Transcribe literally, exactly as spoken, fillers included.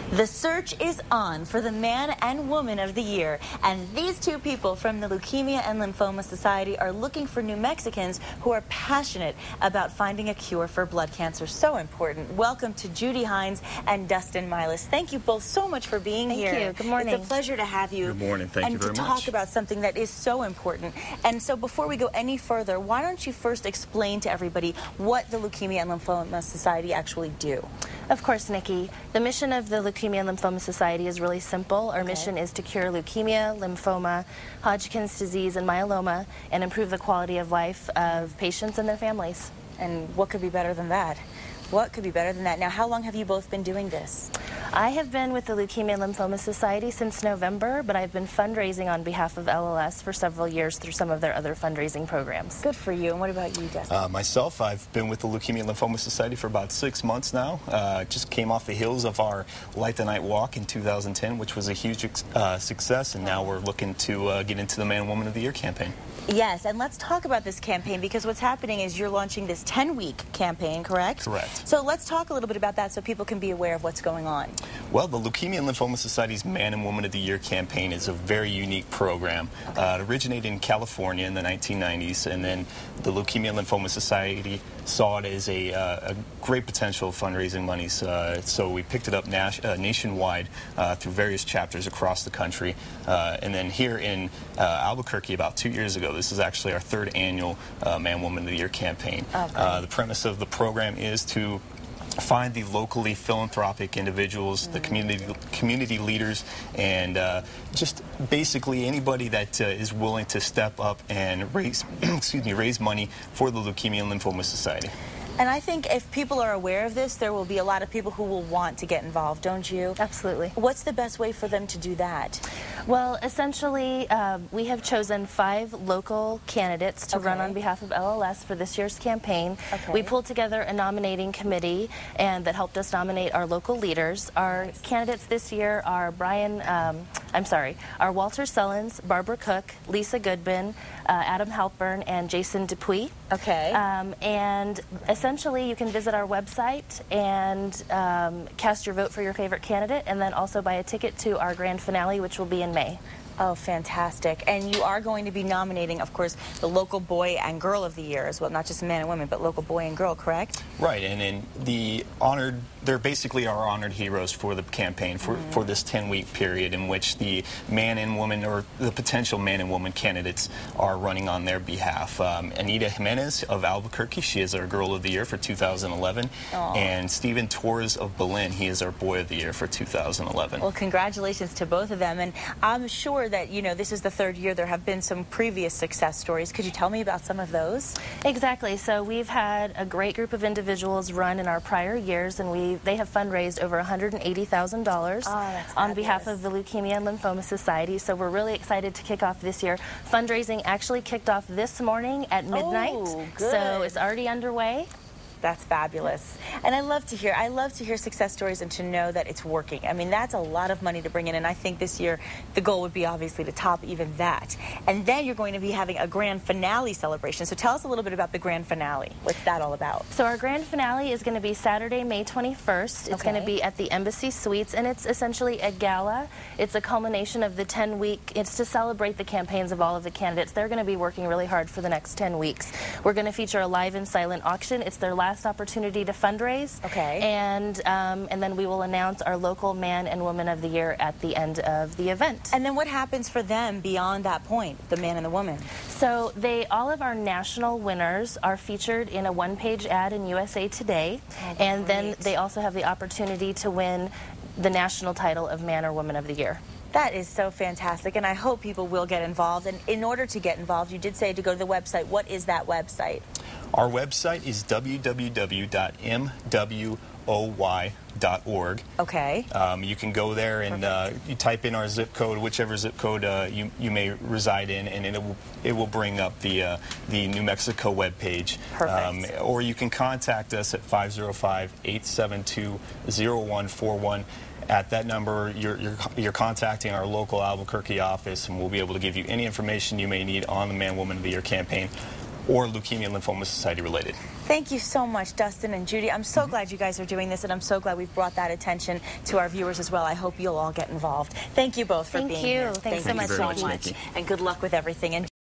The search is on for the Man and Woman of the Year, and these two people from the Leukemia and Lymphoma Society are looking for New Mexicans who are passionate about finding a cure for blood cancer. So important. Welcome to Judy Hines and Dustin Milas. Thank you both so much for being Thank here. Thank you. Good morning. It's a pleasure to have you. Good morning. Thank and you very to much. talk about something that is so important. And so before we go any further, why don't you first explain to everybody what the Leukemia and Lymphoma Society actually do? Of course, Nikki. The mission of the Leukemia and Lymphoma Society is really simple. Our Okay. mission is to cure leukemia, lymphoma, Hodgkin's disease, and myeloma, and improve the quality of life of patients and their families. And what could be better than that? What could be better than that? Now, how long have you both been doing this? I have been with the Leukemia and Lymphoma Society since November, but I've been fundraising on behalf of L L S for several years through some of their other fundraising programs. Good for you. And what about you, Dustin? Uh, myself, I've been with the Leukemia and Lymphoma Society for about six months now. Uh, just came off the heels of our Light the Night Walk in two thousand ten, which was a huge uh, success, and now we're looking to uh, get into the Man and Woman of the Year campaign. Yes, and let's talk about this campaign, because what's happening is you're launching this ten-week campaign, correct? Correct. So let's talk a little bit about that so people can be aware of what's going on. Well, the Leukemia and Lymphoma Society's Man and Woman of the Year campaign is a very unique program. Okay. Uh, it originated in California in the nineteen nineties, and then the Leukemia and Lymphoma Society saw it as a, uh, a great potential fundraising monies. Uh, so we picked it up nas uh, nationwide uh, through various chapters across the country. Uh, and then here in uh, Albuquerque about two years ago, this is actually our third annual uh, Man Woman of the Year campaign. Okay. Uh, the premise of the program is to find the locally philanthropic individuals, the community community leaders, and uh, just basically anybody that uh, is willing to step up and raise excuse me raise money for the Leukemia and Lymphoma Society. And I think if people are aware of this, there will be a lot of people who will want to get involved, don't you? Absolutely. What's the best way for them to do that? Well, essentially, uh, we have chosen five local candidates to Okay. run on behalf of L L S for this year's campaign. Okay. We pulled together a nominating committee and that helped us nominate our local leaders. Our Nice. candidates this year are Brian, um, I'm sorry, are Walter Sullins, Barbara Cook, Lisa Goodman, uh, Adam Halpern, and Jason Dupuis. Okay. Um, and essentially, you can visit our website and um, cast your vote for your favorite candidate, and then also buy a ticket to our grand finale, which will be in May. Oh, fantastic. And you are going to be nominating, of course, the local boy and girl of the year as well, not just man and women, but local boy and girl, correct? Right, and in the honored, they're basically our honored heroes for the campaign for, Mm-hmm. for this ten-week period in which the man and woman, or the potential man and woman candidates are running on their behalf. Um, Anita Jimenez of Albuquerque, she is our girl of the year for two thousand eleven, Aw. and Stephen Torres of Belen, he is our boy of the year for two thousand eleven. Well, congratulations to both of them. And I'm sure that, you know, this is the third year. There have been some previous success stories. Could you tell me about some of those? Exactly. So we've had a great group of individuals run in our prior years, and we they have fundraised over one hundred eighty thousand dollars Oh, that's on behalf fabulous. of the Leukemia and Lymphoma Society. So we're really excited to kick off this year. Fundraising actually kicked off this morning at midnight. Oh, So good. it's already underway. That's fabulous. And I love to hear, I love to hear success stories and to know that it's working. I mean, that's a lot of money to bring in, and I think this year the goal would be obviously to top even that. And then you're going to be having a grand finale celebration. So tell us a little bit about the grand finale. What's that all about? So our grand finale is going to be Saturday, May twenty-first. It's Okay. going to be at the Embassy Suites, and it's essentially a gala. It's a culmination of the ten-week, it's to celebrate the campaigns of all of the candidates. They're going to be working really hard for the next ten weeks. We're going to feature a live and silent auction. It's their last opportunity to fundraise. Okay. And, um, and then we will announce our local man and woman of the year at the end of the event. And then what happens for them beyond that point, the man and the woman? So they, all of our national winners are featured in a one-page ad in U S A Today, Oh, and then great. they also have the opportunity to win the national title of Man or Woman of the Year. That is so fantastic, and I hope people will get involved. And in order to get involved, you did say to go to the website. What is that website? Our website is w w w dot m w o y dot org. Okay. Um, you can go there and uh, you type in our zip code, whichever zip code uh, you, you may reside in, and it will, it will bring up the, uh, the New Mexico webpage. Perfect. Um, or you can contact us at five zero five, eight seven two, zero one four one. At that number, you're, you're, you're contacting our local Albuquerque office, and we'll be able to give you any information you may need on the Man Woman of the Year campaign. or Leukemia and Lymphoma Society related. Thank you so much, Dustin and Judy. I'm so mm-hmm. glad you guys are doing this, and I'm so glad we've brought that attention to our viewers as well. I hope you'll all get involved. Thank you both for Thank being you. here. Thanks Thank so you much, so much. And good luck with everything. And